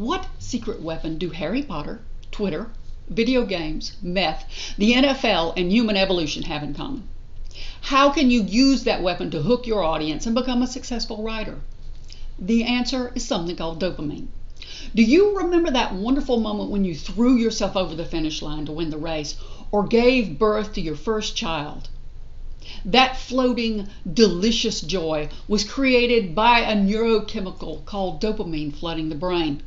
what secret weapon do Harry Potter, Twitter, video games, meth, the NFL, and human evolution have in common? How can you use that weapon to hook your audience and become a successful writer? The answer is something called dopamine. Do you remember that wonderful moment when you threw yourself over the finish line to win the race or gave birth to your first child? That floating, delicious joy was created by a neurochemical called dopamine flooding the brain.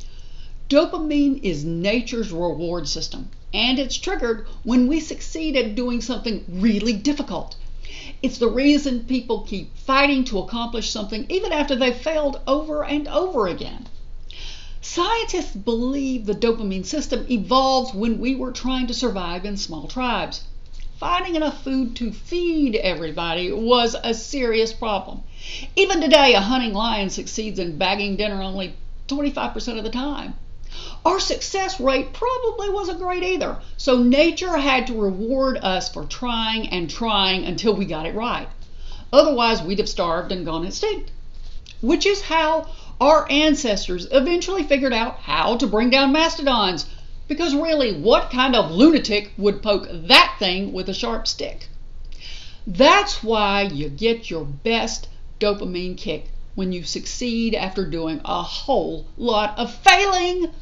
Dopamine is nature's reward system, and it's triggered when we succeed at doing something really difficult. It's the reason people keep fighting to accomplish something even after they've failed over and over again. Scientists believe the dopamine system evolved when we were trying to survive in small tribes. Finding enough food to feed everybody was a serious problem. Even today, a hunting lion succeeds in bagging dinner only 25% of the time. Our success rate probably wasn't great either, so nature had to reward us for trying and trying until we got it right. Otherwise, we'd have starved and gone extinct. Which is how our ancestors eventually figured out how to bring down mastodons. Because really, what kind of lunatic would poke that thing with a sharp stick? That's why you get your best dopamine kick when you succeed after doing a whole lot of failing.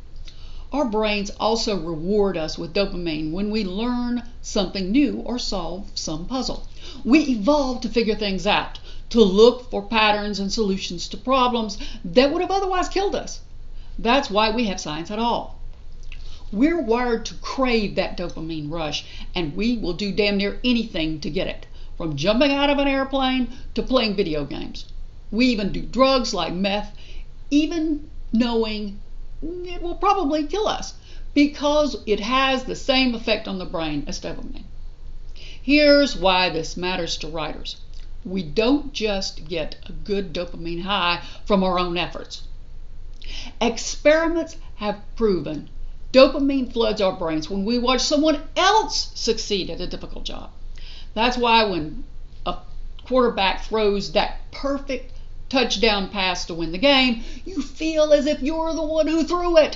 Our brains also reward us with dopamine when we learn something new or solve some puzzle. We evolved to figure things out, to look for patterns and solutions to problems that would have otherwise killed us. That's why we have science at all. We're wired to crave that dopamine rush, and we will do damn near anything to get it, from jumping out of an airplane to playing video games. We even do drugs like meth, even knowing it will probably kill us, because it has the same effect on the brain as dopamine. Here's why this matters to writers. We don't just get a good dopamine high from our own efforts. Experiments have proven dopamine floods our brains when we watch someone else succeed at a difficult job. That's why when a quarterback throws that perfect touchdown pass to win the game, you feel as if you're the one who threw it.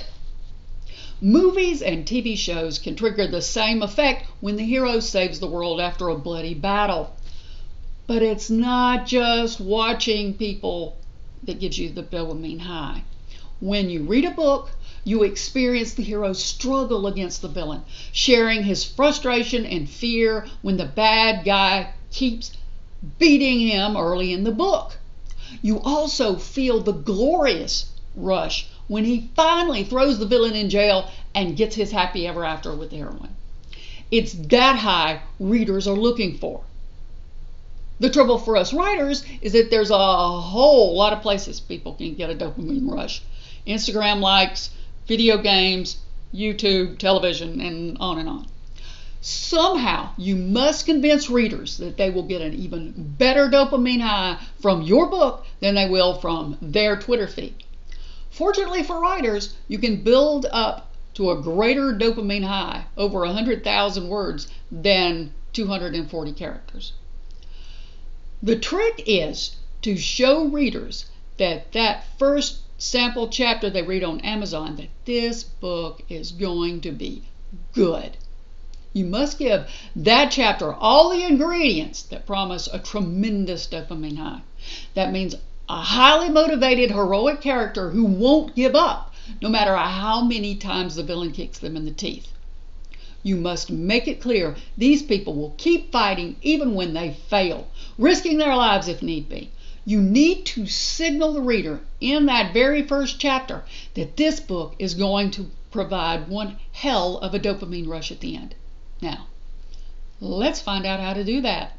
Movies and TV shows can trigger the same effect when the hero saves the world after a bloody battle. But it's not just watching people that gives you the dopamine high. When you read a book, you experience the hero's struggle against the villain, sharing his frustration and fear when the bad guy keeps beating him early in the book. You also feel the glorious rush when he finally throws the villain in jail and gets his happy ever after with the heroine. It's that high readers are looking for. The trouble for us writers is that there's a whole lot of places people can get a dopamine rush. Instagram likes, video games, YouTube, television, and on and on. Somehow, you must convince readers that they will get an even better dopamine high from your book than they will from their Twitter feed. Fortunately for writers, you can build up to a greater dopamine high, over 100,000 words, than 240 characters. The trick is to show readers that first sample chapter they read on Amazon, that this book is going to be good. You must give that chapter all the ingredients that promise a tremendous dopamine high. That means a highly motivated, heroic character who won't give up, no matter how many times the villain kicks them in the teeth. You must make it clear these people will keep fighting even when they fail, risking their lives if need be. You need to signal the reader in that very first chapter that this book is going to provide one hell of a dopamine rush at the end. Now, let's find out how to do that.